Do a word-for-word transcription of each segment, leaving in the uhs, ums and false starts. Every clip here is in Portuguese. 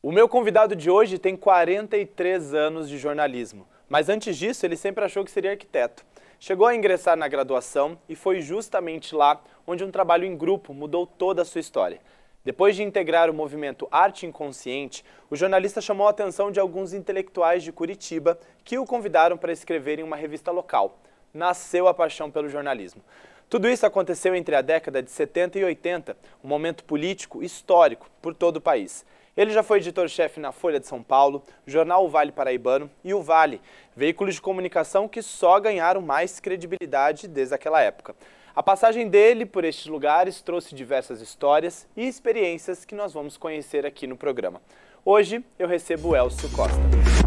O meu convidado de hoje tem quarenta e três anos de jornalismo, mas antes disso ele sempre achou que seria arquiteto. Chegou a ingressar na graduação e foi justamente lá onde um trabalho em grupo mudou toda a sua história. Depois de integrar o movimento Arte Inconsciente, o jornalista chamou a atenção de alguns intelectuais de Curitiba que o convidaram para escrever em uma revista local. Nasceu a paixão pelo jornalismo. Tudo isso aconteceu entre a década de setenta e oitenta, um momento político histórico por todo o país. Ele já foi editor-chefe na Folha de São Paulo, jornal O Vale Paraibano e o Vale, veículos de comunicação que só ganharam mais credibilidade desde aquela época. A passagem dele por estes lugares trouxe diversas histórias e experiências que nós vamos conhecer aqui no programa. Hoje eu recebo o Elcio Costa.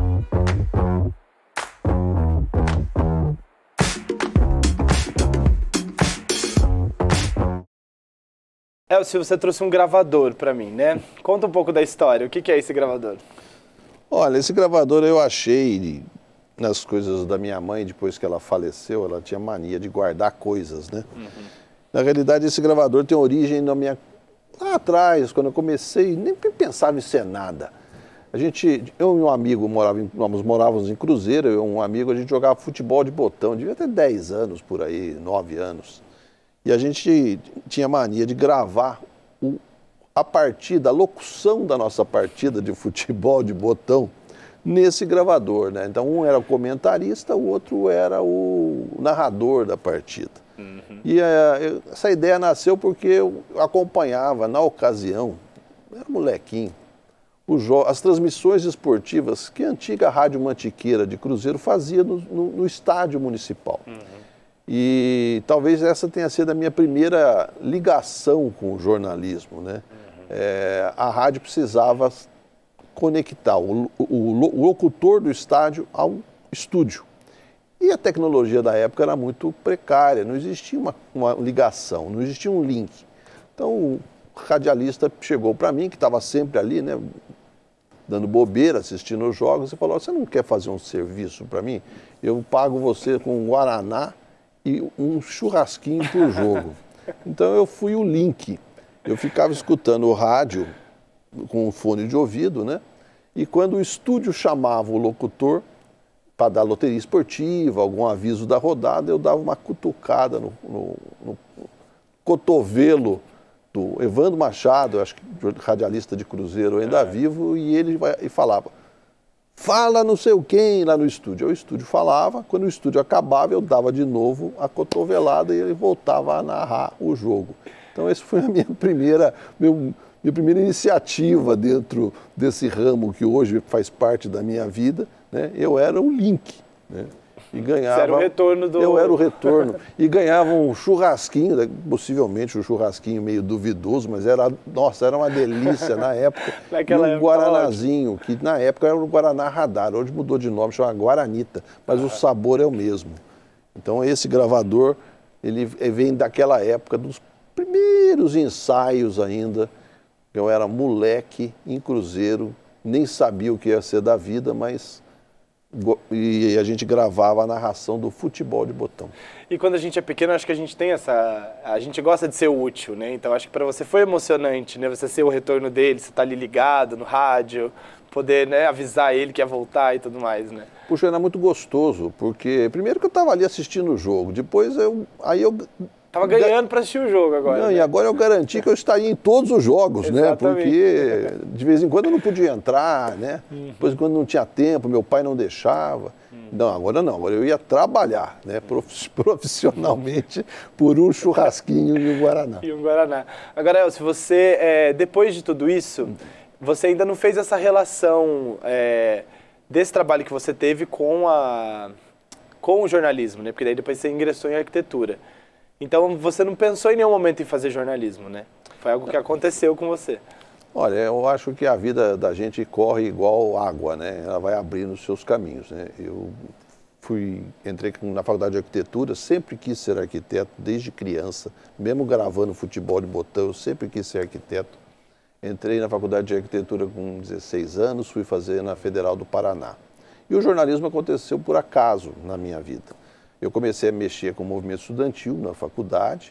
Elcio, você trouxe um gravador para mim, né? Conta um pouco da história. O que é esse gravador? Olha, esse gravador eu achei nas coisas da minha mãe, depois que ela faleceu, ela tinha mania de guardar coisas, né? Uhum. Na realidade, esse gravador tem origem na minha... lá atrás, quando eu comecei, nem pensava em ser nada. A gente, eu e um amigo, morava em, nós morávamos em Cruzeiro, eu e um amigo, a gente jogava futebol de botão, devia ter dez anos por aí, nove anos. E a gente tinha mania de gravar o, a partida, a locução da nossa partida de futebol de botão nesse gravador, né? Então um era o comentarista, o outro era o narrador da partida. Uhum. E é, essa ideia nasceu porque eu acompanhava, na ocasião, era molequinho, as transmissões esportivas que a antiga Rádio Mantiqueira de Cruzeiro fazia no, no, no estádio municipal. Uhum. E talvez essa tenha sido a minha primeira ligação com o jornalismo, né? Uhum. É, a rádio precisava conectar o, o, o locutor do estádio ao estúdio. E a tecnologia da época era muito precária, não existia uma, uma ligação, não existia um link. Então o radialista chegou para mim, que estava sempre ali, né, dando bobeira, assistindo os jogos, e falou: você não quer fazer um serviço para mim? Eu pago você com um guaraná e um churrasquinho por jogo. Então eu fui o link. Eu ficava escutando o rádio com um fone de ouvido, né? E quando o estúdio chamava o locutor para dar loteria esportiva, algum aviso da rodada, eu dava uma cutucada no, no, no cotovelo do Evandro Machado, acho que radialista de Cruzeiro ainda é. vivo, e ele e falava: fala não sei o quem lá no estúdio. O estúdio falava, quando o estúdio acabava, eu dava de novo a cotovelada e ele voltava a narrar o jogo. Então essa foi a minha primeira, meu, minha primeira iniciativa dentro desse ramo que hoje faz parte da minha vida, né? Eu era o link, né? E ganhava... Você era o retorno do... Eu era o retorno. E ganhava um churrasquinho, possivelmente um churrasquinho meio duvidoso, mas era, nossa, era uma delícia na época. Naquela um época, guaranazinho, que na época era o Guaraná Radar, hoje mudou de nome, chama Guaranita, mas ah. o sabor é o mesmo. Então esse gravador, ele vem daquela época, dos primeiros ensaios ainda. Eu era moleque em Cruzeiro, nem sabia o que ia ser da vida, mas... e a gente gravava a narração do futebol de botão. E quando a gente é pequeno, acho que a gente tem essa... a gente gosta de ser útil, né? Então acho que para você foi emocionante, né? Você ser o retorno dele, você tá ali ligado no rádio, poder, né, avisar ele que ia voltar e tudo mais, né? Puxa, era muito gostoso, porque primeiro que eu estava ali assistindo o jogo, depois eu... aí eu... Tava ganhando para assistir o jogo agora. Não, né? E agora eu garanti que eu estaria em todos os jogos, né? Porque de vez em quando eu não podia entrar, né? Uhum. Depois quando não tinha tempo, meu pai não deixava. Uhum. Não, agora não, agora eu ia trabalhar, né? Profissionalmente por um churrasquinho e um guaraná. E um guaraná. Agora, Elcio, você, é, depois de tudo isso, você ainda não fez essa relação é, desse trabalho que você teve com, a, com o jornalismo, né? Porque daí depois você ingressou em arquitetura. Então, você não pensou em nenhum momento em fazer jornalismo, né? Foi algo que aconteceu com você. Olha, eu acho que a vida da gente corre igual água, né? Ela vai abrindo os seus caminhos, né? Eu fui, entrei na faculdade de arquitetura, sempre quis ser arquiteto desde criança, mesmo gravando futebol de botão, eu sempre quis ser arquiteto. Entrei na faculdade de arquitetura com dezesseis anos, fui fazer na Federal do Paraná. E o jornalismo aconteceu por acaso na minha vida. Eu comecei a mexer com o movimento estudantil na faculdade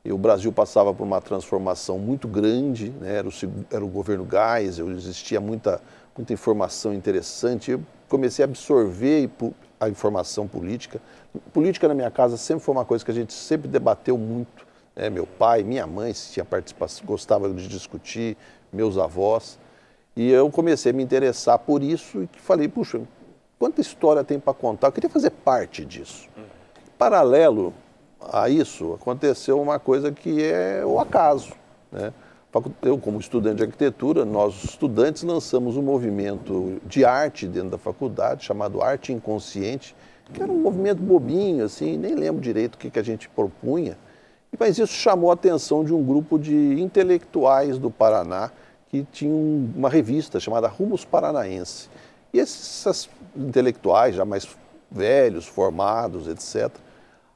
E o Brasil passava por uma transformação muito grande, né? Era, o, era o governo Geisel, existia muita, muita informação interessante. Eu comecei a absorver a informação política. Política na minha casa sempre foi uma coisa que a gente sempre debateu muito. Né? Meu pai, minha mãe tinha participação, gostava de discutir, meus avós. E eu comecei a me interessar por isso e falei, puxa, quanta história tem para contar? Eu queria fazer parte disso. Paralelo a isso, aconteceu uma coisa que é o acaso, né? Eu, como estudante de arquitetura, nós estudantes lançamos um movimento de arte dentro da faculdade, chamado Arte Inconsciente, que era um movimento bobinho, assim, nem lembro direito o que, que a gente propunha, mas isso chamou a atenção de um grupo de intelectuais do Paraná, que tinham uma revista chamada Rumos Paranaense. E esses intelectuais, já mais velhos, formados, etcétera,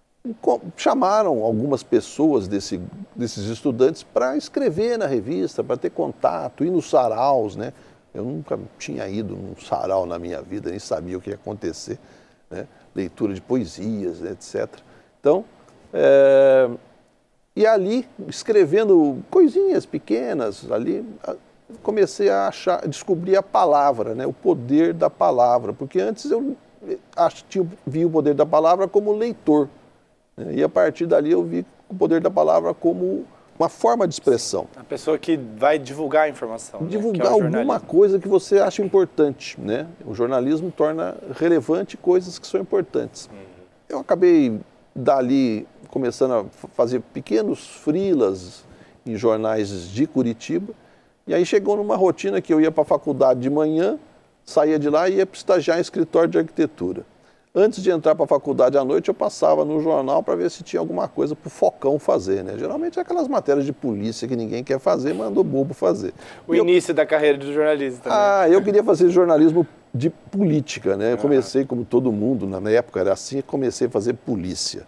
chamaram algumas pessoas desse, desses estudantes para escrever na revista, para ter contato, ir nos saraus, né? Eu nunca tinha ido num sarau na minha vida, nem sabia o que ia acontecer, né? Leitura de poesias, etcétera. Então, é... e ali, escrevendo coisinhas pequenas, ali, comecei a achar, a descobrir a palavra, né? O poder da palavra, porque antes eu vi o poder da palavra como leitor. E a partir dali eu vi o poder da palavra como uma forma de expressão. A pessoa que vai divulgar a informação. Divulgar, né? Que é alguma coisa que você acha importante, né? O jornalismo torna relevante coisas que são importantes. Uhum. Eu acabei dali começando a fazer pequenos freelas em jornais de Curitiba. E aí chegou numa rotina que eu ia para a faculdade de manhã, saía de lá e ia para estagiar em escritório de arquitetura. Antes de entrar para a faculdade à noite, eu passava no jornal para ver se tinha alguma coisa para o Focão fazer, né? Geralmente é aquelas matérias de polícia que ninguém quer fazer, manda o bobo fazer. O e início eu... da carreira do jornalismo também. Ah, eu queria fazer jornalismo de política, né? Eu comecei, como todo mundo, na época era assim, comecei a fazer polícia.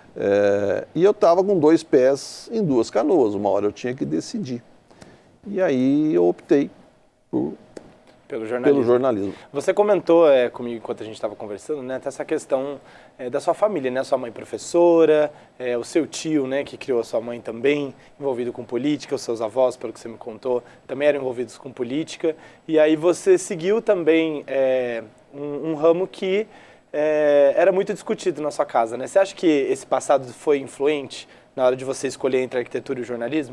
É... E eu estava com dois pés em duas canoas, uma hora eu tinha que decidir. E aí eu optei por... Pelo jornalismo. Pelo jornalismo. Você comentou é, comigo enquanto a gente estava conversando, né, até essa questão é, da sua família, né, sua mãe professora, é, o seu tio, né, que criou a sua mãe também, envolvido com política, os seus avós, pelo que você me contou, também eram envolvidos com política, e aí você seguiu também é, um, um ramo que é, era muito discutido na sua casa, né? Você acha que esse passado foi influente na hora de você escolher entre a arquitetura e o jornalismo?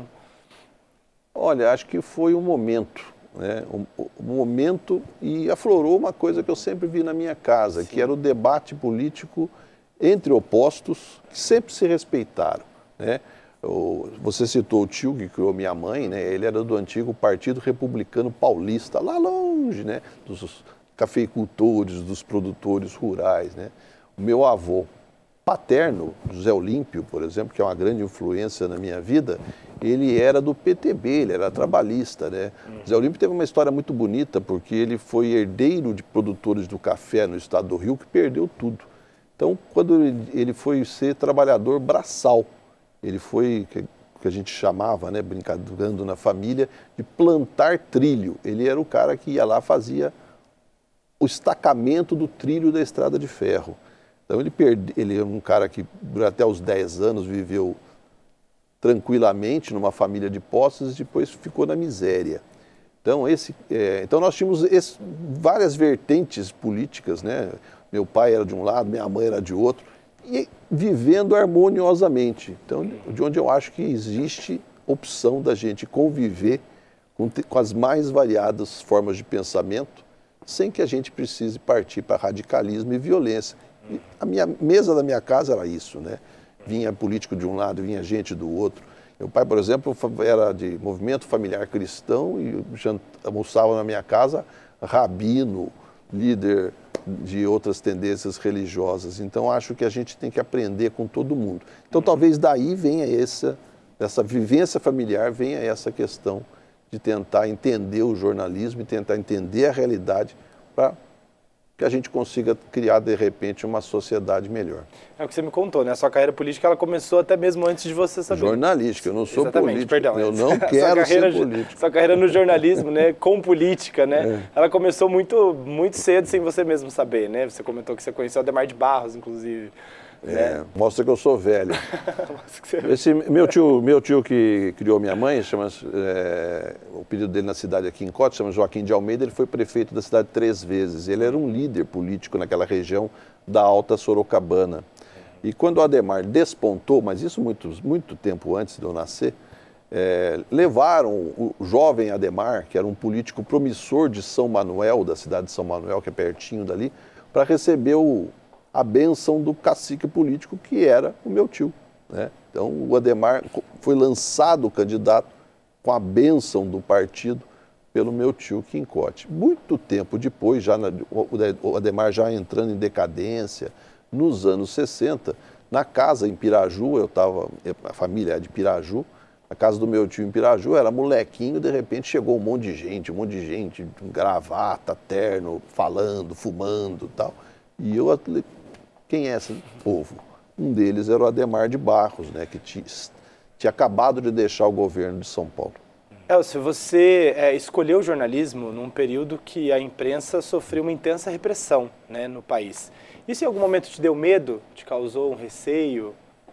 Olha, acho que foi um momento. Né, um, um momento, e aflorou uma coisa que eu sempre vi na minha casa, Sim. que era o debate político entre opostos que sempre se respeitaram. Né? O, você citou o tio que criou minha mãe, né? Ele era do antigo Partido Republicano Paulista, lá longe, né? Dos cafeicultores, dos produtores rurais. Né? O meu avô paterno, José Olímpio, por exemplo, que é uma grande influência na minha vida, ele era do P T B, ele era trabalhista, né? Uhum. José Olímpio teve uma história muito bonita, porque ele foi herdeiro de produtores do café no estado do Rio, que perdeu tudo. Então, quando ele foi ser trabalhador braçal, ele foi, que a gente chamava, né, brincando na família, de plantar trilho. Ele era o cara que ia lá, fazia o estacamento do trilho da estrada de ferro. Então, ele, perde, ele é um cara que, até os dez anos, viveu tranquilamente numa família de posses e depois ficou na miséria. Então, esse, é, então nós tínhamos esse, várias vertentes políticas, né? Meu pai era de um lado, minha mãe era de outro, e vivendo harmoniosamente. Então, de onde eu acho que existe opção da gente conviver com, com as mais variadas formas de pensamento, sem que a gente precise partir para radicalismo e violência. E a minha mesa da minha casa era isso, né? Vinha político de um lado, vinha gente do outro. Meu pai, por exemplo, era de movimento familiar cristão e almoçava na minha casa rabino, líder de outras tendências religiosas. Então, acho que a gente tem que aprender com todo mundo. Então, talvez daí venha essa, essa vivência familiar, venha essa questão de tentar entender o jornalismo e tentar entender a realidade para que a gente consiga criar, de repente, uma sociedade melhor. É o que você me contou, né? A sua carreira política ela começou até mesmo antes de você saber. Jornalística, eu não sou Exatamente, político. Perdão. Eu não quero carreira, ser político. Sua carreira no jornalismo, né? Com política, né? É. Ela começou muito, muito cedo sem você mesmo saber, né? Você comentou que você conheceu Adhemar de Barros, inclusive. É, né? Mostra que eu sou velho. Esse meu tio, meu tio que criou minha mãe, chama, é, o apelido dele na cidade aqui em Cotes, chama Joaquim de Almeida, ele foi prefeito da cidade três vezes. Ele era um líder político naquela região da Alta Sorocabana. E quando o Adhemar despontou, mas isso muito, muito tempo antes de eu nascer, é, levaram o jovem Adhemar, que era um político promissor de São Manuel, da cidade de São Manuel, que é pertinho dali, para receber o, a bênção do cacique político, que era o meu tio, né? Então o Adhemar foi lançado candidato com a bênção do partido pelo meu tio Quincote. Muito tempo depois, já na, o Adhemar já entrando em decadência, nos anos sessenta, na casa em Piraju, eu estava, a família é de Piraju, a casa do meu tio em Piraju, era molequinho, de repente chegou um monte de gente, um monte de gente, gravata, terno, falando, fumando e tal. E eu, quem é esse povo? Um deles era o Adhemar de Barros, né, que tinha, tinha acabado de deixar o governo de São Paulo. Elcio, você é, escolheu o jornalismo num período que a imprensa sofreu uma intensa repressão, né, no país. Isso em algum momento te deu medo? Te causou um receio?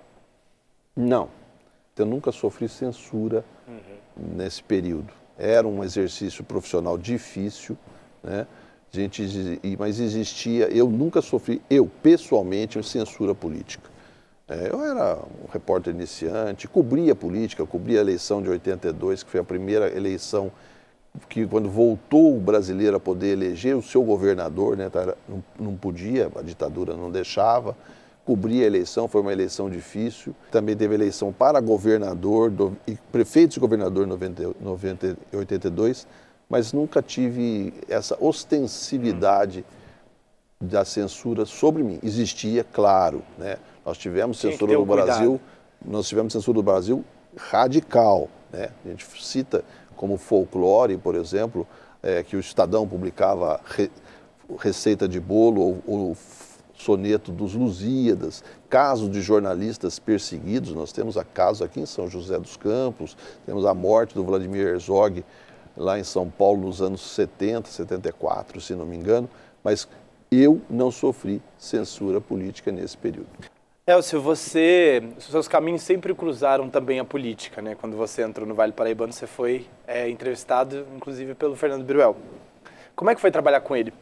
Não. Eu nunca sofri censura uhum. nesse período. Era um exercício profissional difícil, né? Gente, mas existia, eu nunca sofri, eu pessoalmente, censura política. É, eu era um repórter iniciante, cobria política, cobria a eleição de oitenta e dois, que foi a primeira eleição que, quando voltou o brasileiro a poder eleger o seu governador, né, não, não podia, a ditadura não deixava, cobria a eleição, foi uma eleição difícil. Também teve eleição para governador do, e prefeito e governador em noventa e oitenta e dois, mas nunca tive essa ostensividade da censura sobre mim. Existia, claro, né? Nós tivemos censura no Brasil, nós tivemos censura do Brasil radical, né? A gente cita como folclore, por exemplo, é, que o Estadão publicava re, receita de bolo ou, ou soneto dos Lusíadas, casos de jornalistas perseguidos. Nós temos a casos aqui em São José dos Campos, temos a morte do Vladimir Herzog lá em São Paulo nos anos setenta, setenta e quatro, se não me engano, mas eu não sofri censura política nesse período. Elcio, você, seus caminhos sempre cruzaram também a política, né? Quando você entrou no Vale Paraibano, você foi é, entrevistado, inclusive, pelo Fernando Biruel. Como é que foi trabalhar com ele?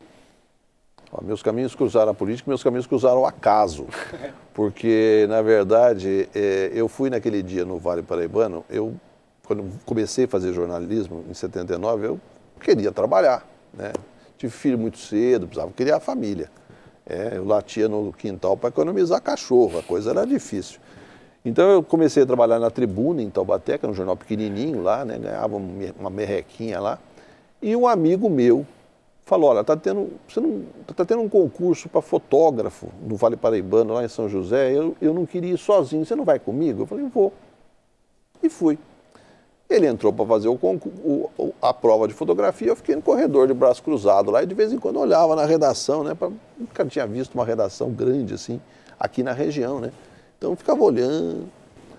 Ó, meus caminhos cruzaram a política, meus caminhos cruzaram o acaso. Porque, na verdade, é, eu fui naquele dia no Vale Paraibano, eu, quando comecei a fazer jornalismo, em setenta e nove, eu queria trabalhar, né? Tive filho muito cedo, precisava criar a família. É, eu latia no quintal para economizar cachorro, a coisa era difícil. Então eu comecei a trabalhar na Tribuna, em Taubaté, que era um jornal pequenininho lá, né, ganhava uma merrequinha lá. E um amigo meu falou, olha, tá tendo, você não, tá tendo um concurso para fotógrafo no Vale Paraibano, lá em São José, eu, eu não queria ir sozinho, você não vai comigo? Eu falei, vou. E fui. Ele entrou para fazer o, o, a prova de fotografia, eu fiquei no corredor de braço cruzado lá e de vez em quando olhava na redação, né? Pra, nunca tinha visto uma redação grande assim, aqui na região, né? Então eu ficava olhando.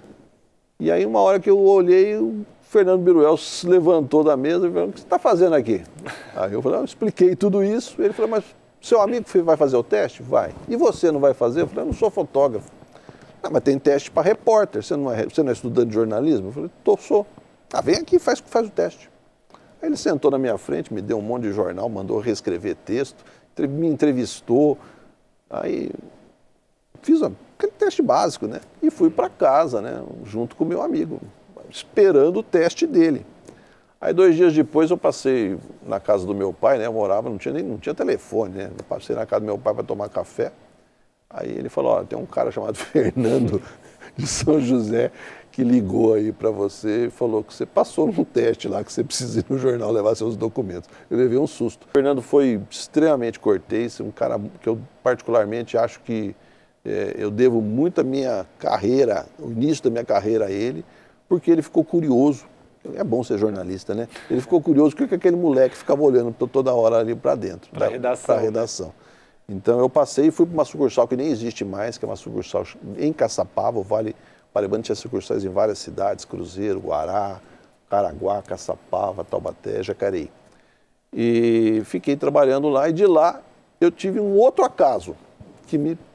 E aí uma hora que eu olhei, o Fernando Biruel se levantou da mesa e falou, o que você está fazendo aqui? Aí eu falei, eu expliquei tudo isso. Ele falou, mas seu amigo vai fazer o teste? Vai. E você não vai fazer? Eu falei, eu não sou fotógrafo. Ah, mas tem teste para repórter, você não, é, você não é estudante de jornalismo? Eu falei, tô, sou. Ah, vem aqui, faz, faz o teste. Aí ele sentou na minha frente, me deu um monte de jornal, mandou reescrever texto, me entrevistou. Aí fiz aquele teste básico, né? E fui para casa, né? Junto com o meu amigo, esperando o teste dele. Aí dois dias depois eu passei na casa do meu pai, né? Eu morava, não tinha, nem, não tinha telefone, né? Eu passei na casa do meu pai para tomar café. Aí ele falou, olha, tem um cara chamado Fernando de São José que ligou aí para você e falou que você passou num teste lá, que você precisa ir no jornal levar seus documentos. Eu levei um susto. O Fernando foi extremamente cortês, um cara que eu particularmente acho que é, eu devo muito a minha carreira, o início da minha carreira a ele, porque ele ficou curioso. É bom ser jornalista, né? Ele ficou curioso porque aquele moleque ficava olhando toda hora ali para dentro. Para a redação. Pra redação. Então eu passei e fui para uma sucursal que nem existe mais, que é uma sucursal em Caçapava, o Vale Paraibano tinha sucursais em várias cidades, Cruzeiro, Guará, Caraguá, Caçapava, Taubaté, Jacareí. E fiquei trabalhando lá e de lá eu tive um outro acaso que me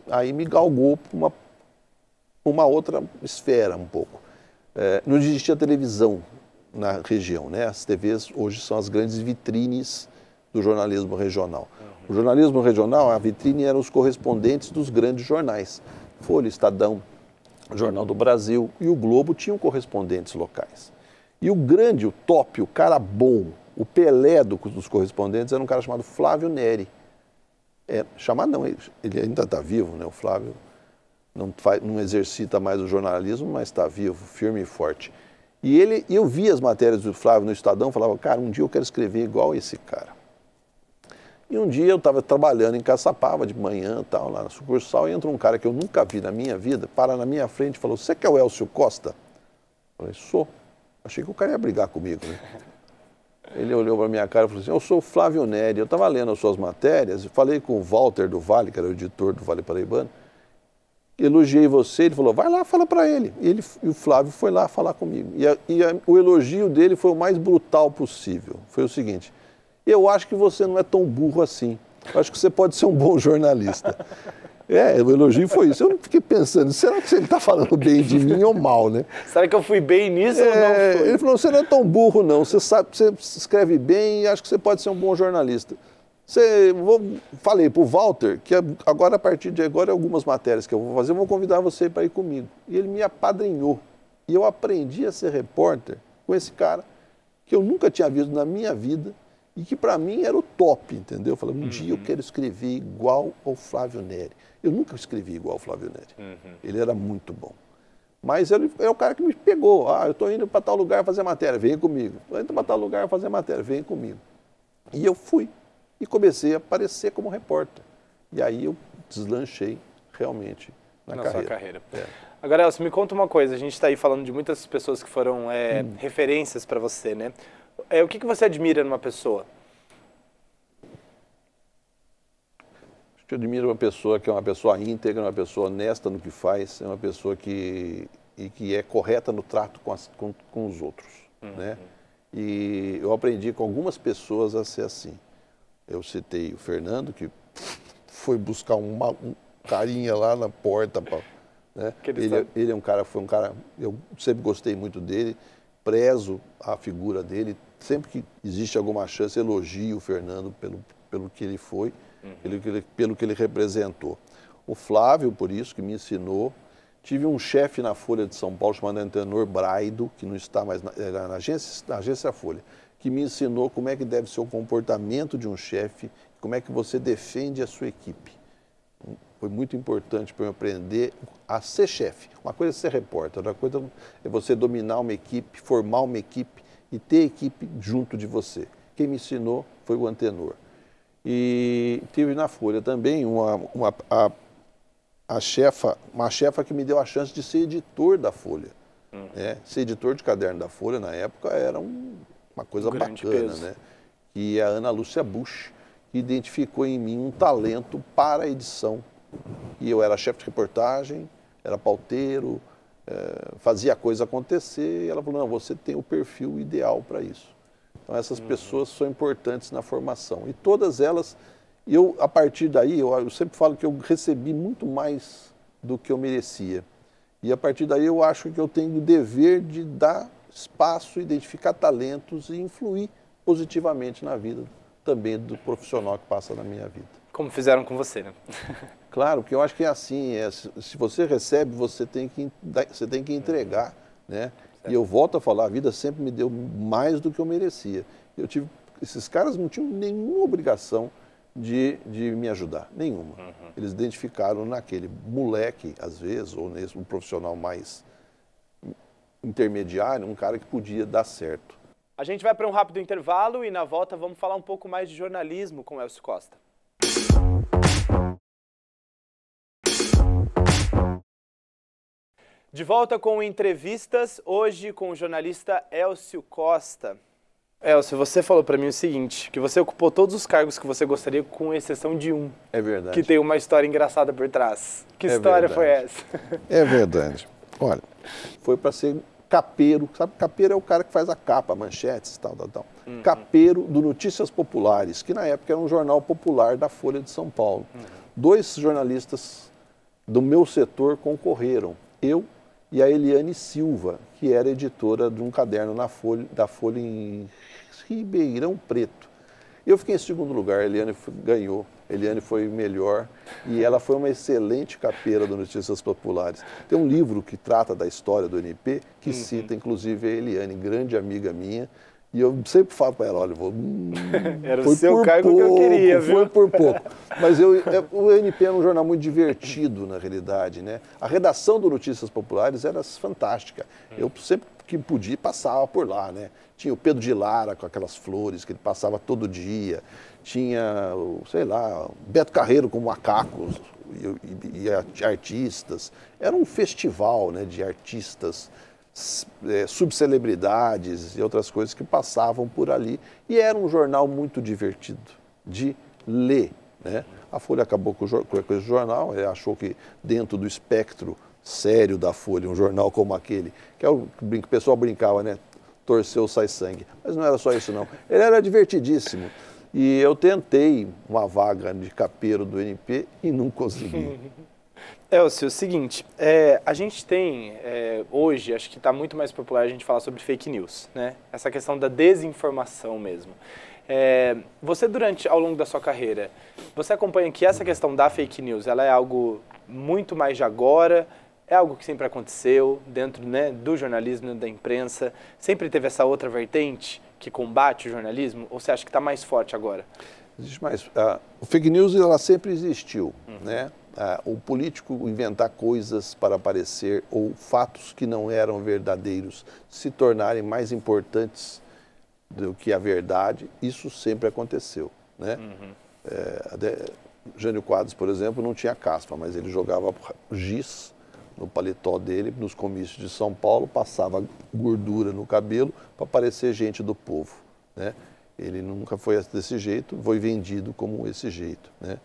aí me galgou para uma, uma outra esfera um pouco. É, não existia televisão na região, né? As T Vs hoje são as grandes vitrines do jornalismo regional. O jornalismo regional, a vitrine eram os correspondentes dos grandes jornais. Folha, Estadão, Jornal do Brasil e o Globo tinham correspondentes locais. E o grande, o top, o cara bom, o Pelé do, dos correspondentes era um cara chamado Flávio Neri. É, chamado não, ele, ele ainda está vivo, né? O Flávio não, faz, não exercita mais o jornalismo, mas está vivo, firme e forte. E ele, eu via as matérias do Flávio no Estadão e falava, cara, um dia eu quero escrever igual esse cara. E um dia eu estava trabalhando em Caçapava de manhã, tal, lá na sucursal, e entra um cara que eu nunca vi na minha vida, para na minha frente e falou, você que é o Elcio Costa? Eu falei, sou. Achei que o cara ia brigar comigo, né? Ele olhou para a minha cara e falou assim, eu sou o Flávio Neri, eu estava lendo as suas matérias, e falei com o Walter do Vale, que era o editor do Vale Paraibano, elogiei você, ele falou, vai lá, fala para ele. E, ele. e o Flávio foi lá falar comigo. E, a, e a, o elogio dele foi o mais brutal possível. Foi o seguinte, eu acho que você não é tão burro assim. Eu acho que você pode ser um bom jornalista. É, o elogio foi isso. Eu não fiquei pensando, será que ele está falando bem de mim ou mal, né? Será que eu fui bem nisso é, ou não fui? Ele falou, você não é tão burro não, você sabe, você escreve bem e acho que você pode ser um bom jornalista. Você, vou, falei para o Walter que agora, a partir de agora, algumas matérias que eu vou fazer, eu vou convidar você para ir comigo. E ele me apadrinhou. E eu aprendi a ser repórter com esse cara que eu nunca tinha visto na minha vida e que para mim era o top, entendeu? Eu falei, um uhum. dia eu quero escrever igual ao Flávio Neri. Eu nunca escrevi igual ao Flávio Neri. Uhum. Ele era muito bom. Mas ele é o cara que me pegou. Ah, eu estou indo para tal lugar fazer matéria, vem comigo. Estou indo para tal lugar fazer matéria, vem comigo. E eu fui. E comecei a aparecer como repórter. E aí eu deslanchei realmente na, na carreira. Sua carreira. É. Agora, Elcio, me conta uma coisa. A gente está aí falando de muitas pessoas que foram é, hum. referências para você, né? É, o que, que você admira numa pessoa? Acho que eu admiro uma pessoa que é uma pessoa íntegra, uma pessoa honesta no que faz, é uma pessoa que, e que é correta no trato com, as, com, com os outros. Uhum. Né? E eu aprendi com algumas pessoas a ser assim. Eu citei o Fernando, que foi buscar uma, um carinha lá na porta. Pra, né? ele, ele é um cara, foi um cara, eu sempre gostei muito dele, prezo a figura dele, sempre que existe alguma chance, elogio o Fernando pelo, pelo que ele foi, uhum. pelo, que ele, pelo que ele representou. O Flávio, por isso, que me ensinou. Tive um chefe na Folha de São Paulo chamado Antenor Braido, que não está mais na, era na, agência, na agência Folha, que me ensinou como é que deve ser o comportamento de um chefe, como é que você defende a sua equipe. Foi muito importante para eu aprender a ser chefe. Uma coisa é ser repórter, outra coisa é você dominar uma equipe, formar uma equipe e ter equipe junto de você. Quem me ensinou foi o Antenor. E tive na Folha também uma, uma, a, a chefa, uma chefa que me deu a chance de ser editor da Folha. Hum. É, ser editor de caderno da Folha, na época, era um, uma coisa um bacana, né? E a Ana Lúcia Busch identificou em mim um talento para a edição. E eu era chefe de reportagem, era pauteiro, é, fazia a coisa acontecer, e ela falou, não, você tem o perfil ideal para isso. Então essas uhum. pessoas são importantes na formação. E todas elas, eu a partir daí, eu, eu sempre falo que eu recebi muito mais do que eu merecia. E a partir daí eu acho que eu tenho o dever de dar espaço, identificar talentos e influir positivamente na vida também do profissional que passa na minha vida. Como fizeram com você, né? Claro, porque eu acho que é assim, é, se você recebe, você tem que, você tem que entregar, né? Certo. E eu volto a falar, a vida sempre me deu mais do que eu merecia. Eu tive, esses caras não tinham nenhuma obrigação de, de me ajudar, nenhuma. Uhum. Eles identificaram naquele moleque, às vezes, ou nesse um profissional mais intermediário, um cara que podia dar certo. A gente vai para um rápido intervalo e na volta vamos falar um pouco mais de jornalismo com o Elcio Costa. De volta com entrevistas, hoje com o jornalista Elcio Costa. Elcio, você falou para mim o seguinte, que você ocupou todos os cargos que você gostaria, com exceção de um. É verdade. Que tem uma história engraçada por trás. Que é história verdade. Foi essa? É verdade. Olha, foi para ser capeiro, sabe? Capeiro é o cara que faz a capa, manchetes, tal, tal, tal. Uhum. Capeiro do Notícias Populares, que na época era um jornal popular da Folha de São Paulo. Uhum. Dois jornalistas do meu setor concorreram. Eu e a Eliane Silva, que era editora de um caderno na Folha, da Folha em Ribeirão Preto. Eu fiquei em segundo lugar, a Eliane ganhou. A Eliane foi melhor e ela foi uma excelente capeira do Notícias Populares. Tem um livro que trata da história do N P, que uhum. cita inclusive a Eliane, grande amiga minha. E eu sempre falo para ela, olha, vou, hum, era o seu cargo pouco, que eu queria, viu? Foi por pouco. Mas eu, é, o N P era um jornal muito divertido, na realidade, né? A redação do Notícias Populares era fantástica. Eu sempre que podia passava por lá, né? Tinha o Pedro de Lara com aquelas flores que ele passava todo dia. Tinha, sei lá, Beto Carreiro com macacos e, e, e artistas. Era um festival, né, de artistas, É, subcelebridades e outras coisas que passavam por ali. E era um jornal muito divertido de ler, né? A Folha acabou com, o, com esse jornal, ele achou que dentro do espectro sério da Folha, um jornal como aquele, que é o que o pessoal brincava, né? Torceu, sai sangue. Mas não era só isso, não. Ele era divertidíssimo. E eu tentei uma vaga de capeiro do N P e não consegui. Elcio, é o seguinte, é, a gente tem, é, hoje, acho que está muito mais popular a gente falar sobre fake news, né? Essa questão da desinformação mesmo. É, você, durante, ao longo da sua carreira, você acompanha que essa questão da fake news, ela é algo muito mais de agora, é algo que sempre aconteceu dentro, né, do jornalismo, da imprensa, sempre teve essa outra vertente que combate o jornalismo, ou você acha que está mais forte agora? Existe mais. Uh, o fake news, ela sempre existiu, uhum. né? Uh, o político inventar coisas para aparecer ou fatos que não eram verdadeiros se tornarem mais importantes do que a verdade, isso sempre aconteceu, né? Uhum. É, de, Jânio Quadros, por exemplo, não tinha caspa, mas ele jogava giz no paletó dele, nos comícios de São Paulo, passava gordura no cabelo para parecer gente do povo, né? Ele nunca foi desse jeito, foi vendido como esse jeito, né?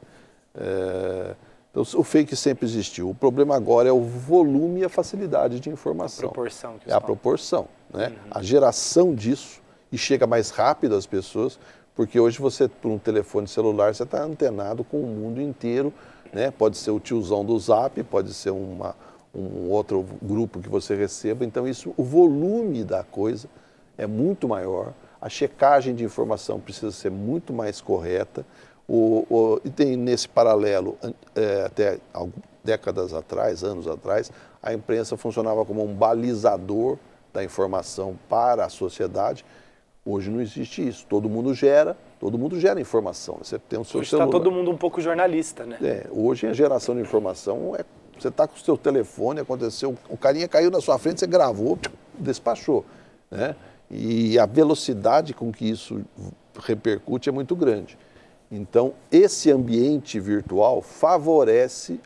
É, então, o fake sempre existiu. O problema agora é o volume e a facilidade de informação. A proporção. Que é a proporção, né? Uhum. A geração disso, e chega mais rápido às pessoas, porque hoje você, por um telefone celular, você está antenado com o mundo inteiro, né? Pode ser o tiozão do Zap, pode ser uma, um outro grupo que você receba. Então, isso, o volume da coisa é muito maior. A checagem de informação precisa ser muito mais correta. O, o, e tem nesse paralelo, é, até algumas décadas atrás, anos atrás, a imprensa funcionava como um balizador da informação para a sociedade. Hoje não existe isso. Todo mundo gera, todo mundo gera informação. Você tem o seu hoje está todo mundo um pouco jornalista, né? É, hoje a geração de informação é, você está com o seu telefone, aconteceu, o carinha caiu na sua frente, você gravou, despachou, né? E a velocidade com que isso repercute é muito grande. Então, esse ambiente virtual favorece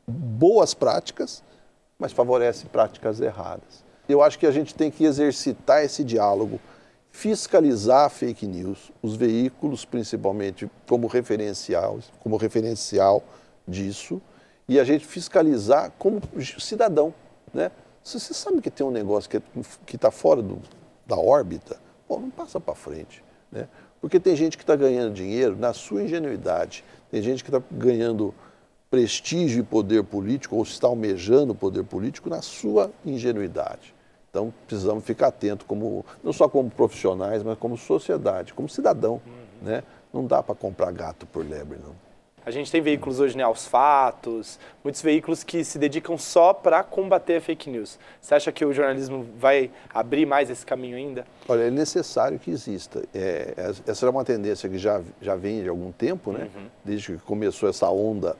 boas práticas, mas favorece práticas erradas. Eu acho que a gente tem que exercitar esse diálogo, fiscalizar a fake news, os veículos principalmente como referencial, como referencial disso, e a gente fiscalizar como cidadão, né? Se você sabe que tem um negócio que está fora do, da órbita, bom, não passa para frente, né? Porque tem gente que está ganhando dinheiro na sua ingenuidade, tem gente que está ganhando prestígio e poder político, ou está almejando poder político na sua ingenuidade. Então, precisamos ficar atentos, como, não só como profissionais, mas como sociedade, como cidadão, uhum. né? Não dá para comprar gato por lebre, não. A gente tem veículos hoje, né, aos fatos, muitos veículos que se dedicam só para combater a fake news. Você acha que o jornalismo vai abrir mais esse caminho ainda? Olha, é necessário que exista. É, essa é uma tendência que já, já vem de algum tempo, né? Uhum. Desde que começou essa onda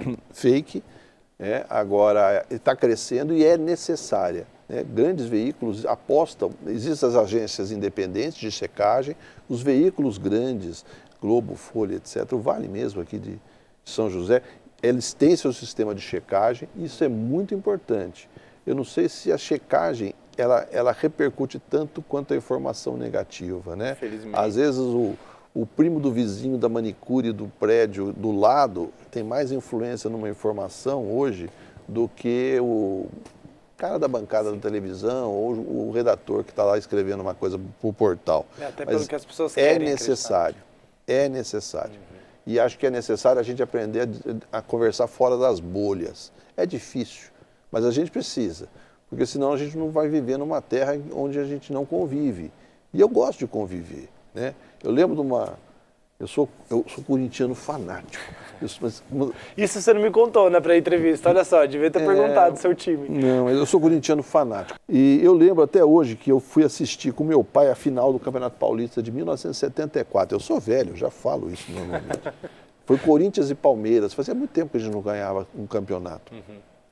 fake, é, agora está crescendo e é necessária. Né? Grandes veículos apostam, existem as agências independentes de checagem, os veículos grandes, Globo, Folha, etcétera, o Vale mesmo aqui de São José, eles têm seu sistema de checagem, e isso é muito importante. Eu não sei se a checagem, ela, ela repercute tanto quanto a informação negativa, né? Às vezes o, o primo do vizinho da manicure do prédio do lado tem mais influência numa informação hoje do que o cara da bancada da televisão ou o redator que está lá escrevendo uma coisa para o portal. É, até pelo Mas que as pessoas querem É necessário. É necessário. Uhum. E acho que é necessário a gente aprender a, a conversar fora das bolhas. É difícil, mas a gente precisa, porque senão a gente não vai viver numa terra onde a gente não convive. E eu gosto de conviver, né? Eu lembro de uma... Eu sou, eu sou corintiano fanático. Eu sou, mas, Isso você não me contou na pré-entrevista, olha só, devia ter é, perguntado do seu time. Não, eu sou corintiano fanático. E eu lembro até hoje que eu fui assistir com meu pai a final do Campeonato Paulista de mil novecentos e setenta e quatro. Eu sou velho, já falo isso normalmente. Foi Corinthians e Palmeiras, fazia muito tempo que a gente não ganhava um campeonato. Uhum.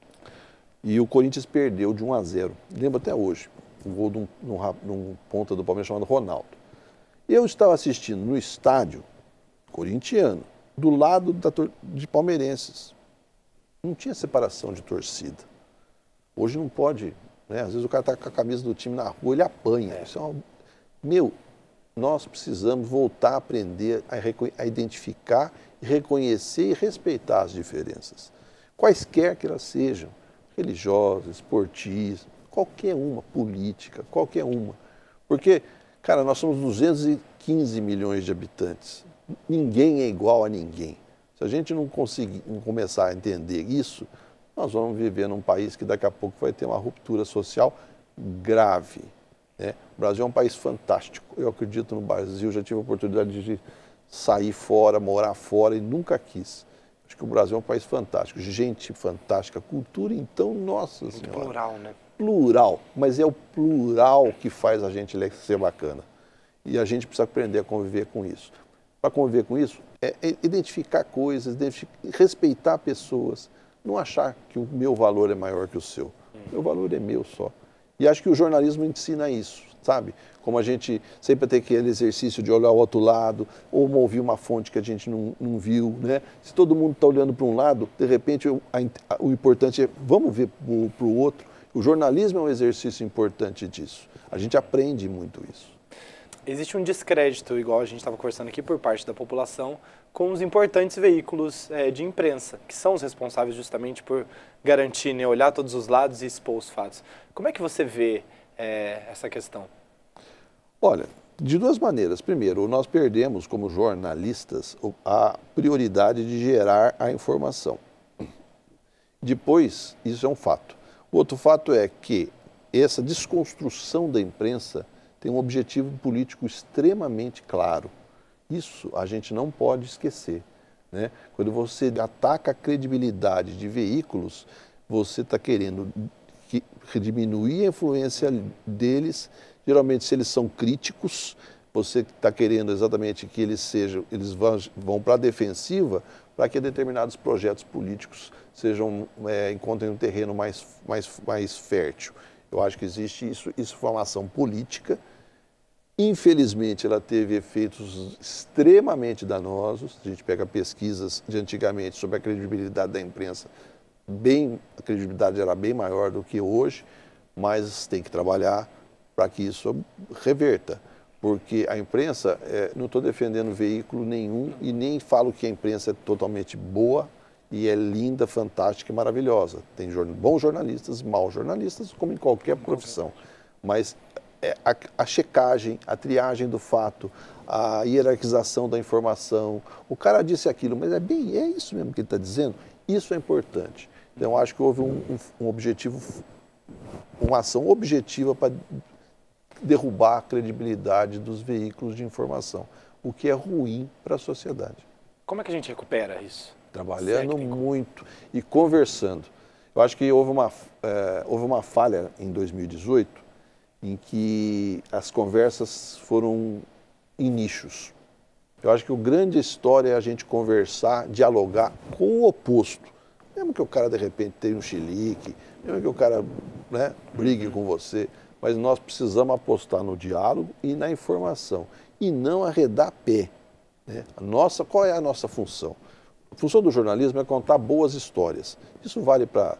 E o Corinthians perdeu de um a zero. Lembro até hoje, um gol de um, de um ponta do Palmeiras chamado Ronaldo. Eu estava assistindo no estádio corintiano, do lado da, de palmeirenses. Não tinha separação de torcida. Hoje não pode, né? Às vezes o cara está com a camisa do time na rua, ele apanha. É. Isso é uma... Meu, nós precisamos voltar a aprender a, a identificar, reconhecer e respeitar as diferenças. Quaisquer que elas sejam, religiosas, esportivas, qualquer uma, política, qualquer uma. Porque, cara, nós somos duzentos e quinze milhões de habitantes. Ninguém é igual a ninguém. Se a gente não conseguir não começar a entender isso, nós vamos viver num país que daqui a pouco vai ter uma ruptura social grave, né? O Brasil é um país fantástico. Eu acredito no Brasil, já tive a oportunidade de sair fora, morar fora e nunca quis. Acho que o Brasil é um país fantástico, gente fantástica, cultura, então, nossa Muito senhora. Plural, né? Plural, mas é o plural que faz a gente ser bacana. E a gente precisa aprender a conviver com isso. Para conviver com isso, é identificar coisas, identificar, respeitar pessoas, não achar que o meu valor é maior que o seu. O meu valor é meu só. E acho que o jornalismo ensina isso, sabe? Como a gente sempre tem aquele exercício de olhar o outro lado, ou ouvir uma fonte que a gente não, não viu, né? Se todo mundo está olhando para um lado, de repente o, a, o importante é, vamos ver para o outro. O jornalismo é um exercício importante disso. A gente aprende muito isso. Existe um descrédito, igual a gente estava conversando aqui, por parte da população, com os importantes veículos é, de imprensa, que são os responsáveis justamente por garantir, né, olhar todos os lados e expor os fatos. Como é que você vê é, essa questão? Olha, de duas maneiras. Primeiro, nós perdemos, como jornalistas, a prioridade de gerar a informação. Depois, isso é um fato. O outro fato é que essa desconstrução da imprensa tem um objetivo político extremamente claro. Isso a gente não pode esquecer, né? Quando você ataca a credibilidade de veículos, você está querendo que, diminuir a influência deles. Geralmente, se eles são críticos, você está querendo exatamente que eles sejam, eles vão, vão para a defensiva, para que determinados projetos políticos sejam, é, encontrem um terreno mais, mais, mais fértil. Eu acho que existe isso, isso foi uma ação política. Infelizmente, ela teve efeitos extremamente danosos. A gente pega pesquisas de antigamente sobre a credibilidade da imprensa, bem, a credibilidade era bem maior do que hoje, mas tem que trabalhar para que isso reverta. Porque a imprensa, é, não estou defendendo veículo nenhum e nem falo que a imprensa é totalmente boa e é linda, fantástica e maravilhosa. Tem bons jornalistas, maus jornalistas, como em qualquer profissão. Mas é, a, a checagem, a triagem do fato, a hierarquização da informação, o cara disse aquilo, mas é bem, é isso mesmo que ele está dizendo, isso é importante. Então, acho que houve um, um, um objetivo, uma ação objetiva para derrubar a credibilidade dos veículos de informação, o que é ruim para a sociedade. Como é que a gente recupera isso? Trabalhando Técnico. muito e conversando. Eu acho que houve uma, é, houve uma falha em dois mil e dezoito, em que as conversas foram em nichos. Eu acho que a grande história é a gente conversar, dialogar com o oposto. Mesmo que o cara, de repente, tenha um chilique, mesmo que o cara, né, brigue com você, mas nós precisamos apostar no diálogo e na informação, e não arredar pé, né? A nossa, qual é a nossa função? A função do jornalismo é contar boas histórias. Isso vale para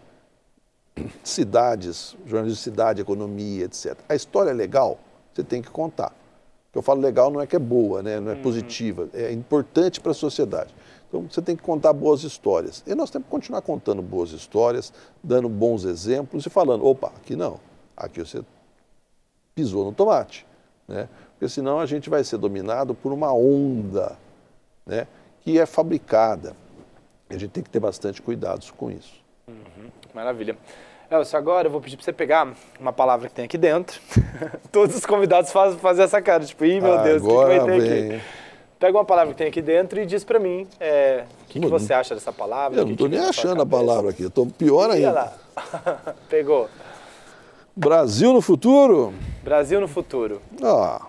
cidades, jornalismo de cidade, economia, etcétera. A história é legal, você tem que contar. O que eu falo legal não é que é boa, né? Não é positiva, é importante para a sociedade. Então, você tem que contar boas histórias. E nós temos que continuar contando boas histórias, dando bons exemplos e falando, opa, aqui não, aqui você pisou no tomate, né? Porque senão a gente vai ser dominado por uma onda, né, que é fabricada. A gente tem que ter bastante cuidados com isso. Uhum, maravilha. Elcio, agora eu vou pedir para você pegar uma palavra que tem aqui dentro. Todos os convidados fazem fazer essa cara, tipo, ih, meu Deus, o que, que vai ter vem. aqui? Pega uma palavra que tem aqui dentro e diz para mim é, o que, que você acha dessa palavra. Eu não estou nem achando a palavra aqui, eu estou pior ainda. Lá. Pegou. Brasil no futuro? Brasil no futuro. Ah,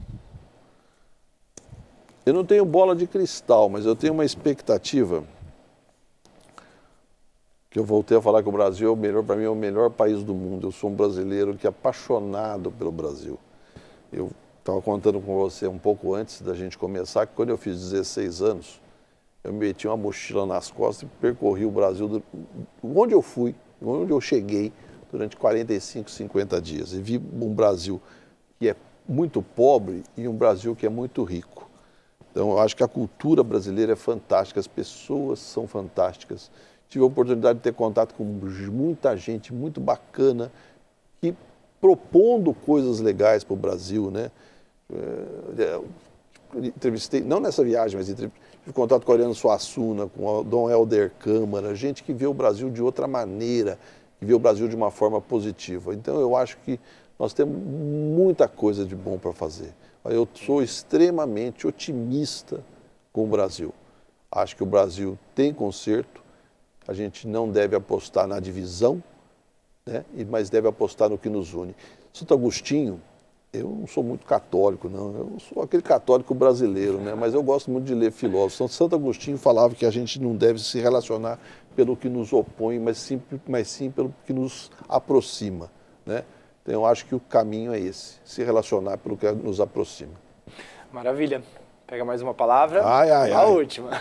eu não tenho bola de cristal, mas eu tenho uma expectativa que eu voltei a falar que o Brasil é o melhor, para mim é o melhor país do mundo. Eu sou um brasileiro que é apaixonado pelo Brasil. Eu estava contando com você um pouco antes da gente começar, que quando eu fiz dezesseis anos, eu meti uma mochila nas costas e percorri o Brasil, do, onde eu fui, onde eu cheguei, durante quarenta e cinco, cinquenta dias. E vi um Brasil que é muito pobre e um Brasil que é muito rico. Então, eu acho que a cultura brasileira é fantástica, as pessoas são fantásticas. Tive a oportunidade de ter contato com muita gente muito bacana, que propondo coisas legais para o Brasil, né? Entrevistei, não nessa viagem, mas tive contato com o Ariano Suassuna, com o Dom Helder Câmara, gente que vê o Brasil de outra maneira, que vê o Brasil de uma forma positiva. Então, eu acho que nós temos muita coisa de bom para fazer. Eu sou extremamente otimista com o Brasil. Acho que o Brasil tem conserto. A gente não deve apostar na divisão, né? Mas deve apostar no que nos une. Santo Agostinho, eu não sou muito católico, não. Eu sou aquele católico brasileiro, né? Mas eu gosto muito de ler filósofos. Santo Agostinho falava que a gente não deve se relacionar pelo que nos opõe, mas sim, mas sim pelo que nos aproxima, né? Então, eu acho que o caminho é esse, se relacionar pelo que nos aproxima. Maravilha. Pega mais uma palavra. Ai, ai, a ai. última.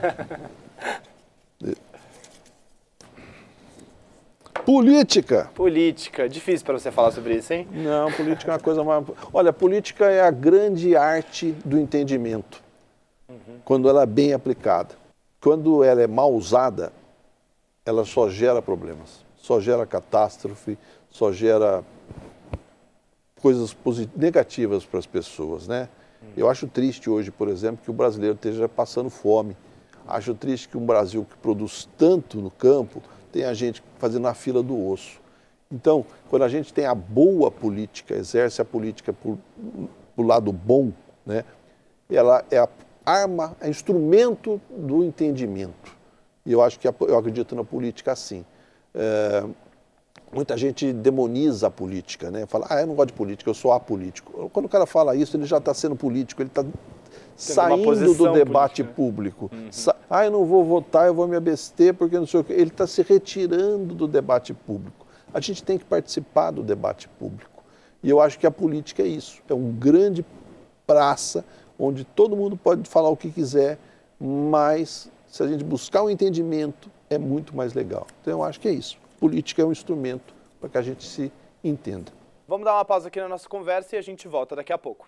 Política. Política. Difícil para você falar sobre isso, hein? Não, política é uma coisa mais... Olha, política é a grande arte do entendimento, uhum. Quando ela é bem aplicada. Quando ela é mal usada, ela só gera problemas, só gera catástrofe, só gera coisas negativas para as pessoas, né? Uhum. Eu acho triste hoje, por exemplo, que o brasileiro esteja passando fome. Acho triste que um Brasil que produz tanto no campo tem a gente fazendo a fila do osso. Então, quando a gente tem a boa política, exerce a política por, por lado bom, né? Ela é a arma, é instrumento do entendimento. E eu acho que eu acredito na política assim. É, muita gente demoniza a política, né? Fala, ah, eu não gosto de política, eu sou apolítico. Quando o cara fala isso, ele já está sendo político, ele está saindo do debate política. público. Uhum. Ah, eu não vou votar, eu vou me abster, porque não sei o quê. Ele está se retirando do debate público. A gente tem que participar do debate público. E eu acho que a política é isso. É um grande praça onde todo mundo pode falar o que quiser, mas se a gente buscar um entendimento, é muito mais legal. Então eu acho que é isso. Política é um instrumento para que a gente se entenda. Vamos dar uma pausa aqui na nossa conversa e a gente volta daqui a pouco.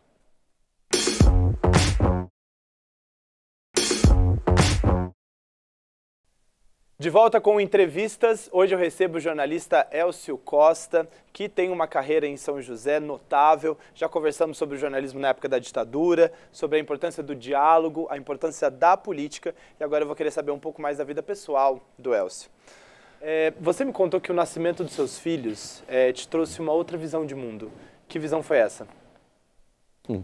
De volta com entrevistas, hoje eu recebo o jornalista Elcio Costa, que tem uma carreira em São José notável. Já conversamos sobre o jornalismo na época da ditadura, sobre a importância do diálogo, a importância da política, e agora eu vou querer saber um pouco mais da vida pessoal do Elcio. É, você me contou que o nascimento dos seus filhos é, te trouxe uma outra visão de mundo. Que visão foi essa? Hum.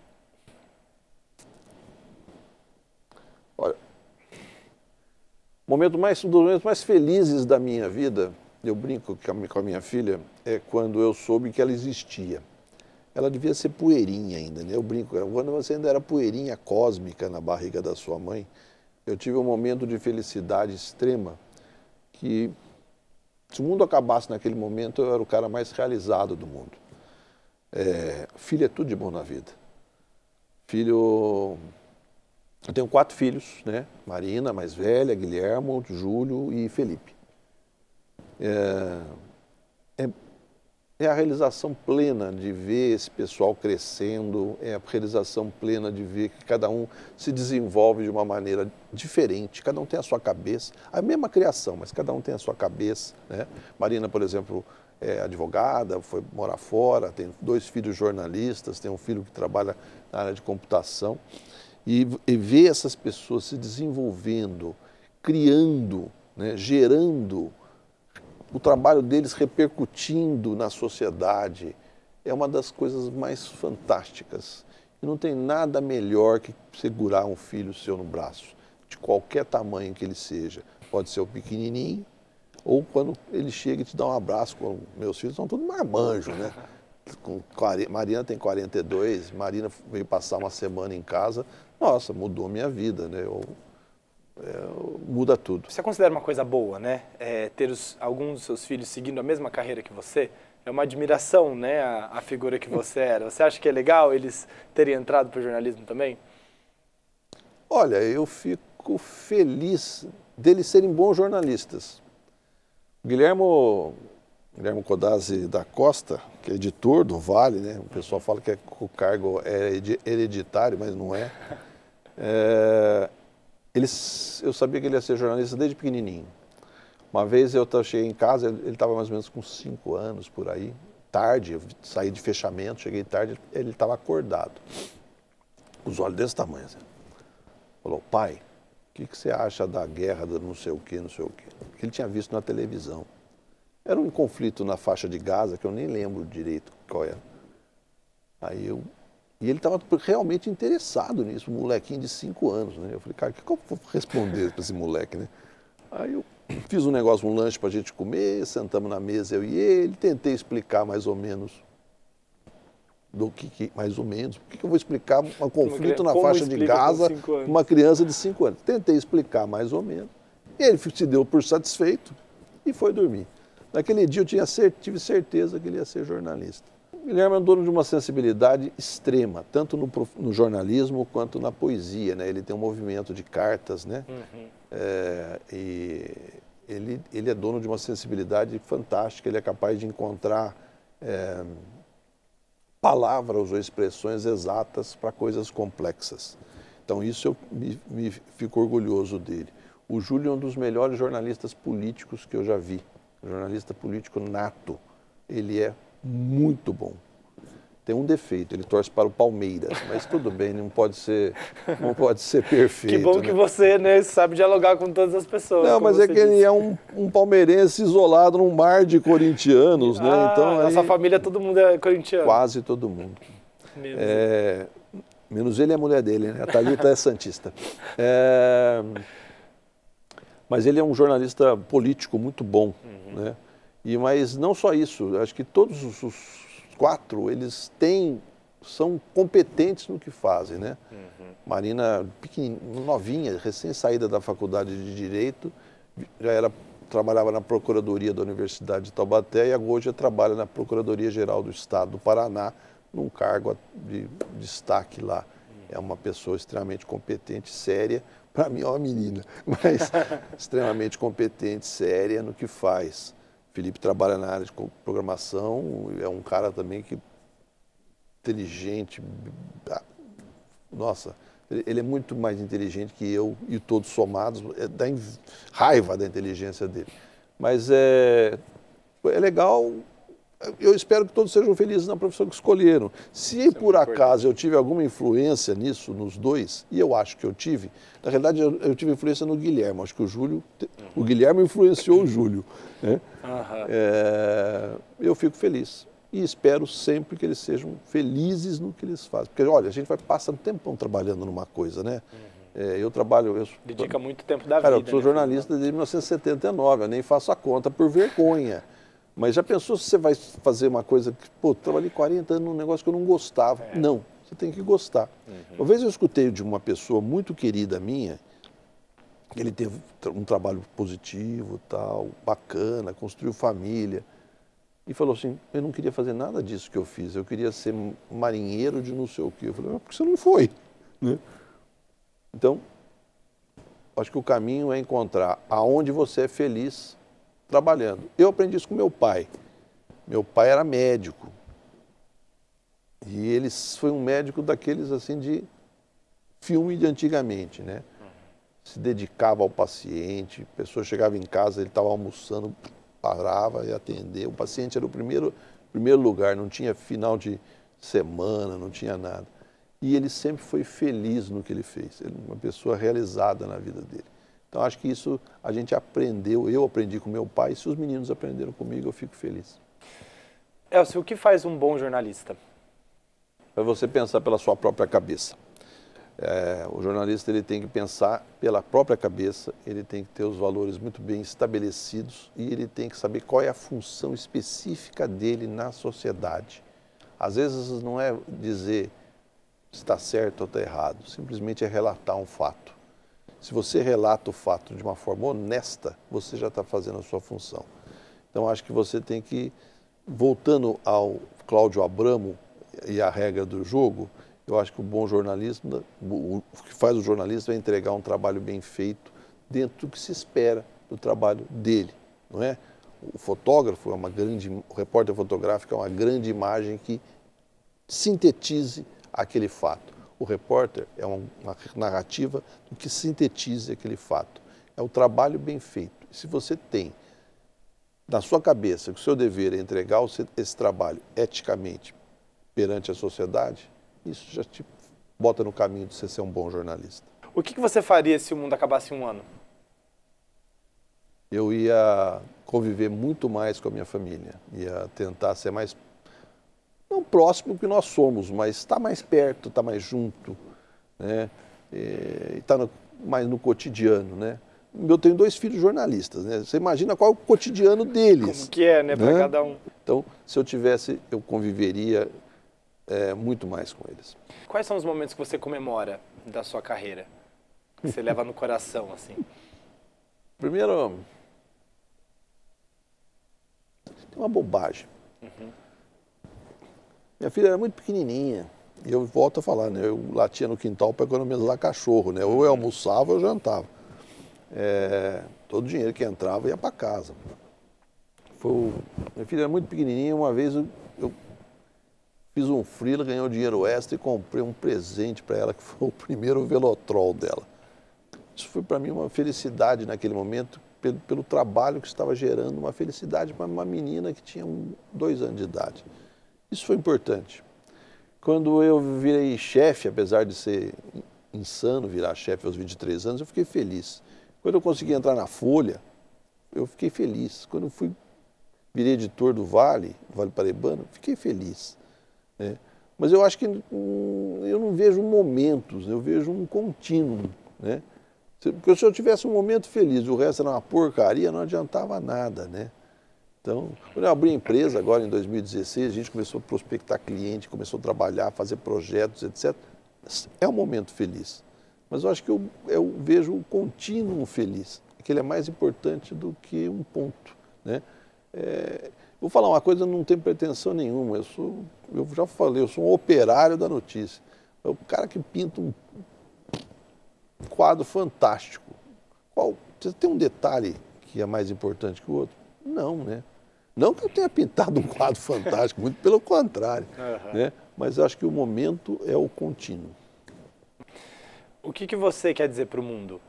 Olha... Momento mais, um dos momentos mais felizes da minha vida, eu brinco com a minha filha, é quando eu soube que ela existia. Ela devia ser poeirinha ainda, né? Eu brinco, quando você ainda era poeirinha cósmica na barriga da sua mãe, eu tive um momento de felicidade extrema, que se o mundo acabasse naquele momento, eu era o cara mais realizado do mundo. É, filho é tudo de bom na vida. Filho... Eu tenho quatro filhos, né? Marina, mais velha, Guilhermo, Júlio e Felipe. É, é, é a realização plena de ver esse pessoal crescendo, é a realização plena de ver que cada um se desenvolve de uma maneira diferente, cada um tem a sua cabeça, a mesma criação, mas cada um tem a sua cabeça, né? Marina, por exemplo, é advogada, foi morar fora, tem dois filhos jornalistas, tem um filho que trabalha na área de computação. E, e ver essas pessoas se desenvolvendo, criando, né, gerando, o trabalho deles repercutindo na sociedade, é uma das coisas mais fantásticas. E não tem nada melhor que segurar um filho seu no braço, de qualquer tamanho que ele seja. Pode ser o pequenininho, ou quando ele chega e te dá um abraço. Com meus filhos são todos marmanjos, né? Com, Marina tem quarenta e dois, Marina veio passar uma semana em casa. Nossa, mudou minha vida, né? Eu, é, muda tudo. Você considera uma coisa boa, né? É, ter os, alguns dos seus filhos seguindo a mesma carreira que você? É uma admiração, né? A, a figura que você era. Você acha que é legal eles terem entrado para o jornalismo também? Olha, eu fico feliz deles serem bons jornalistas. Guilhermo, Guilhermo Codazzi da Costa, que é editor do Vale, né? O pessoal fala que é, o cargo é hereditário, mas não é. é eles, eu sabia que ele ia ser jornalista desde pequenininho. Uma vez eu cheguei em casa, ele estava mais ou menos com cinco anos, por aí. Tarde, eu saí de fechamento, cheguei tarde, ele estava acordado. Os olhos desse tamanho, assim. Falou, pai, o que, que você acha da guerra do não sei o quê, não sei o quê? Que ele tinha visto na televisão. Era um conflito na faixa de Gaza, que eu nem lembro direito qual era. Aí eu... E ele estava realmente interessado nisso, um molequinho de cinco anos, né? Eu falei, cara, o que, que eu vou responder para esse moleque, né? Aí eu fiz um negócio, um lanche para a gente comer, sentamos na mesa, eu e ele, tentei explicar mais ou menos, do que, que mais ou menos, por que, que eu vou explicar um conflito na faixa de Gaza com uma criança de cinco anos? Tentei explicar mais ou menos, ele se deu por satisfeito e foi dormir. Naquele dia eu tinha cert... tive certeza que ele ia ser jornalista. O Guilherme é um dono de uma sensibilidade extrema, tanto no, no jornalismo quanto na poesia, né? Ele tem um movimento de cartas, né? Uhum. É, e ele, ele é dono de uma sensibilidade fantástica, ele é capaz de encontrar é, palavras ou expressões exatas para coisas complexas. Então isso eu me, me fico orgulhoso dele. O Júlio é um dos melhores jornalistas políticos que eu já vi, jornalista político nato, ele é muito bom. Tem um defeito, ele torce para o Palmeiras, mas tudo bem, não pode ser, não pode ser perfeito. Que bom, né? Que você, né, sabe dialogar com todas as pessoas. Não, mas é que disse. Ele é um, um palmeirense isolado num mar de corintianos, ah, né? Então, na aí, sua família todo mundo é corintiano? Quase todo mundo. Menos, é, menos ele e a mulher dele, né? A Thalita é santista. É, mas ele é um jornalista político muito bom, uhum. né? E, mas não só isso, acho que todos os, os quatro, eles têm, são competentes no que fazem, né? Uhum. Marina, novinha, recém-saída da faculdade de Direito, já era, trabalhava na Procuradoria da Universidade de Taubaté e hoje trabalha na Procuradoria-Geral do Estado do Paraná, num cargo de destaque lá. Uhum. É uma pessoa extremamente competente, séria, para mim é uma menina, mas extremamente competente, séria no que faz. Felipe trabalha na área de programação, é um cara também que inteligente, nossa, ele é muito mais inteligente que eu e todos somados, é, dá raiva da inteligência dele. Mas é, é legal, eu espero que todos sejam felizes na profissão que escolheram. Se por acaso eu tive alguma influência nisso, nos dois, e eu acho que eu tive, na realidade eu, eu tive influência no Guilherme, acho que o Júlio, o Guilherme influenciou o Júlio. Né? Uhum. É, eu fico feliz e espero sempre que eles sejam felizes no que eles fazem. Porque, olha, a gente vai passando um tempão trabalhando numa coisa, né? Uhum. É, eu trabalho... Eu, Dedica muito tempo da cara, vida. Eu sou né? jornalista desde mil novecentos e setenta e nove, eu nem faço a conta por vergonha. Mas já pensou se você vai fazer uma coisa que, pô, trabalhei quarenta anos num negócio que eu não gostava? É. Não, você tem que gostar. Uhum. Uma vez eu escutei de uma pessoa muito querida minha, ele teve um trabalho positivo, tal, bacana, construiu família, e falou assim, eu não queria fazer nada disso que eu fiz, eu queria ser marinheiro de não sei o quê. Eu falei, mas por que você não foi? Né? Então, acho que o caminho é encontrar aonde você é feliz trabalhando. Eu aprendi isso com meu pai. Meu pai era médico. E ele foi um médico daqueles assim de filme de antigamente, né? Se dedicava ao paciente, a pessoa chegava em casa, ele estava almoçando, parava e atendia. O paciente era o primeiro, primeiro lugar, não tinha final de semana, não tinha nada. E ele sempre foi feliz no que ele fez. Ele é uma pessoa realizada na vida dele. Então, acho que isso a gente aprendeu, eu aprendi com meu pai, e se os meninos aprenderam comigo, eu fico feliz. Elcio, o que faz um bom jornalista? É você pensar pela sua própria cabeça. É, o jornalista ele tem que pensar pela própria cabeça, ele tem que ter os valores muito bem estabelecidos e ele tem que saber qual é a função específica dele na sociedade. Às vezes não é dizer se está certo ou está errado, simplesmente é relatar um fato. Se você relata o fato de uma forma honesta, você já está fazendo a sua função. Então, acho que você tem que, voltando ao Cláudio Abramo e a regra do jogo, eu acho que o bom jornalista, o que faz o jornalista é entregar um trabalho bem feito dentro do que se espera do trabalho dele, não é? O fotógrafo é uma grande, o repórter fotográfico é uma grande imagem que sintetize aquele fato. O repórter é uma narrativa do que sintetize aquele fato. É o trabalho bem feito. E se você tem na sua cabeça que o seu dever é entregar esse trabalho eticamente perante a sociedade, isso já te bota no caminho de você ser um bom jornalista. O que você faria se o mundo acabasse em um ano? Eu ia conviver muito mais com a minha família, ia tentar ser mais, não próximo que nós somos, mas estar mais perto, estar mais junto, né? E estar no, mais no cotidiano, né? Eu tenho dois filhos jornalistas, né? Você imagina qual é o cotidiano deles. Como que é, né, para né? cada um. Então, se eu tivesse, eu conviveria é, muito mais com eles. Quais são os momentos que você comemora da sua carreira? Que você leva no coração, assim? Primeiro, tem uma bobagem. Uhum. Minha filha era muito pequenininha. E eu volto a falar, né? Eu latia no quintal para economizar cachorro, né? Ou eu almoçava ou eu jantava. É, todo o dinheiro que entrava ia para casa. Foi o... Minha filha era muito pequenininha. Uma vez eu, eu fiz um freela, ganhei um dinheiro extra e comprei um presente para ela, que foi o primeiro Velotrol dela. Isso foi para mim uma felicidade naquele momento, pelo, pelo trabalho que estava gerando, uma felicidade para uma menina que tinha um, dois anos de idade. Isso foi importante. Quando eu virei chefe, apesar de ser insano virar chefe aos vinte e três anos, eu fiquei feliz. Quando eu consegui entrar na Folha, eu fiquei feliz. Quando eu fui, virei editor do Vale, do Vale Paraibano, fiquei feliz. Né? Mas eu acho que hum, eu não vejo momentos, eu vejo um contínuo. Né? Porque se eu tivesse um momento feliz e o resto era uma porcaria, não adiantava nada, né? Então, quando eu abri a empresa agora em dois mil e dezesseis, a gente começou a prospectar cliente, começou a trabalhar, fazer projetos, etcétera. É um momento feliz. Mas eu acho que eu, eu vejo o contínuo feliz, que ele é mais importante do que um ponto, né? É, vou falar uma coisa, eu não tenho pretensão nenhuma, eu sou, eu já falei, eu sou um operário da notícia. É o cara que pinta um quadro fantástico. Qual, você tem um detalhe que é mais importante que o outro? Não, né? Não que eu tenha pintado um quadro fantástico, muito pelo contrário. Uhum. Né? Mas eu acho que o momento é o contínuo. O que, que você quer dizer para o mundo?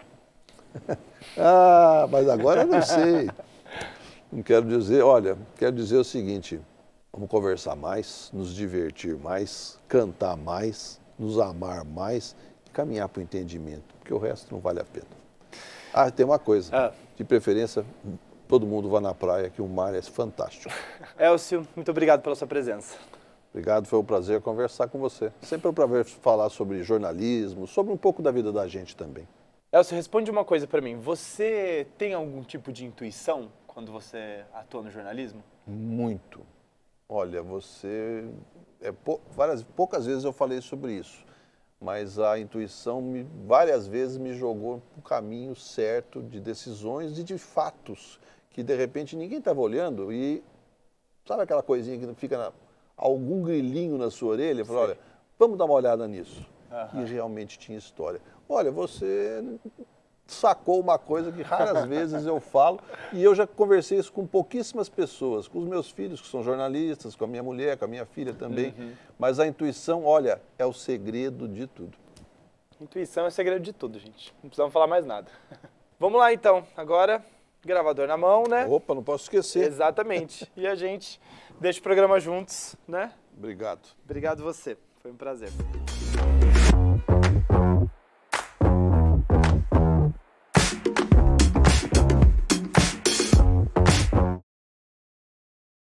Ah, mas agora eu não sei. Não quero dizer, olha, quero dizer o seguinte, vamos conversar mais, nos divertir mais, cantar mais, nos amar mais e caminhar para o entendimento, porque o resto não vale a pena. Ah, tem uma coisa, ah. de preferência, todo mundo vá na praia, que o mar é fantástico. Elcio, muito obrigado pela sua presença. Obrigado, foi um prazer conversar com você. Sempre é um prazer falar sobre jornalismo, sobre um pouco da vida da gente também. Elcio, responde uma coisa para mim. Você tem algum tipo de intuição quando você atua no jornalismo? Muito. Olha, você... É, pou... Várias... Poucas vezes eu falei sobre isso, mas a intuição me... várias vezes me jogou para o caminho certo de decisões e de fatos que, de repente, ninguém estava olhando e... Sabe aquela coisinha que fica na... algum grilinho na sua orelha? Falou, olha, vamos dar uma olhada nisso. Uhum. E realmente tinha história. Olha, você sacou uma coisa que raras vezes eu falo, e eu já conversei isso com pouquíssimas pessoas, com os meus filhos, que são jornalistas, com a minha mulher, com a minha filha também. Uhum. Mas a intuição, olha, é o segredo de tudo. Intuição é o segredo de tudo, gente. Não precisamos falar mais nada. Vamos lá, então. Agora, gravador na mão, né? Opa, não posso esquecer. Exatamente. E a gente deixa o programa juntos, né? Obrigado. Obrigado você. Foi um prazer.